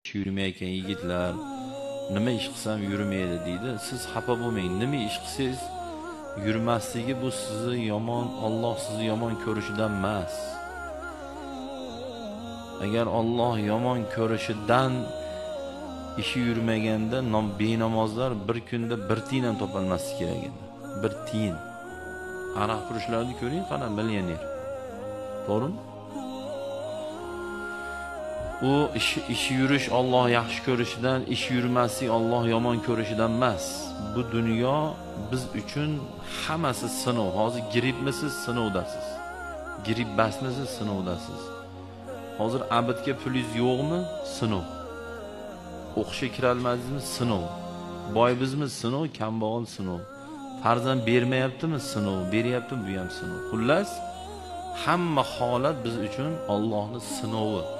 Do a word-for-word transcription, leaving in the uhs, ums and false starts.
yurmayotgan yigitlar nima ish qilsam yurmaydi deydi. Siz xafa bo'lmang. Nima ish qilsangiz yurmasligi bu sizni yomon, Alloh sizni yomon ko'rishidan emas. Agar Alloh yomon ko'rishidan ishi yurmaganda benamozlar bir kunda bir tiyin ham topolmaslik kerak edi. Bir tiyin. Aroq purishlarni ko'ring, qana millioner. To'g'rimi? U ish ish yurish Alloh yaxshi ko'rishidan, ish yurmaslik Alloh yomon ko'rishidan emas. Bu dunyo biz uchun hammasi sinov. Hozir grippmisiz, sinovdasiz. Gripp basmisiz, sinovdasiz. Hozir abidga pulingiz yo'qmi? Sinov. O'qishga kira olmadingizmi? Sinov. Boy bizmi? Sinov, kambag'al sinov. Farzand bermayaptimi? Sinov. Beryaptimi? Bu ham sinov. Xullas, hamma holat biz uchun Allohning sinovi.